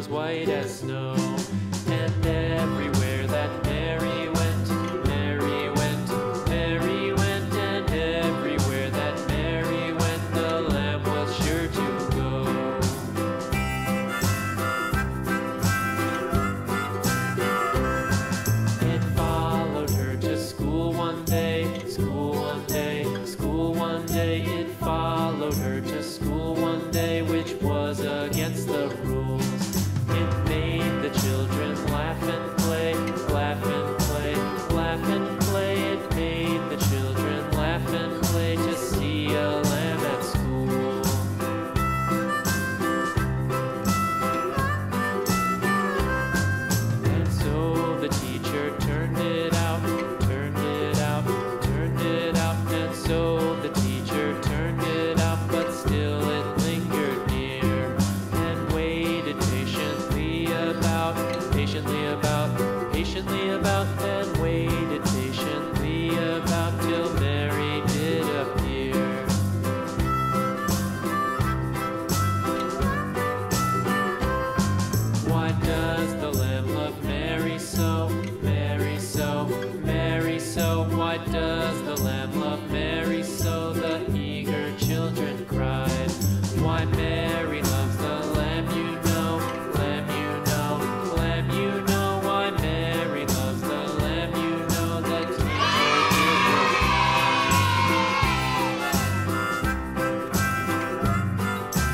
was white as snow. And everywhere that Mary went, Mary went, Mary went, and everywhere that Mary went, the lamb was sure to go. It followed her to school one day, school one day, school one day. It followed her to school one day, which was against the rules. It made the children laugh and play, laugh and play, laugh and play. It made the children laugh and play to see a lamb at school. And so the teacher turned it out, turned it out, turned it out. And so the teacher turned it out, but still it lingered near and waited patiently about, patiently about, patiently about, and waited patiently about till Mary did appear. Why does the lamb love Mary so, Mary so, Mary so? Why does the lamb love Mary so? The eager children cried. Why Mary loves the lamb, you know, lamb, you know, lamb, you know. Why Mary loves the lamb, you know. The teacher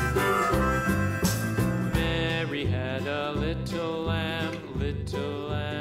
did reply. Mary had a little lamb, little lamb.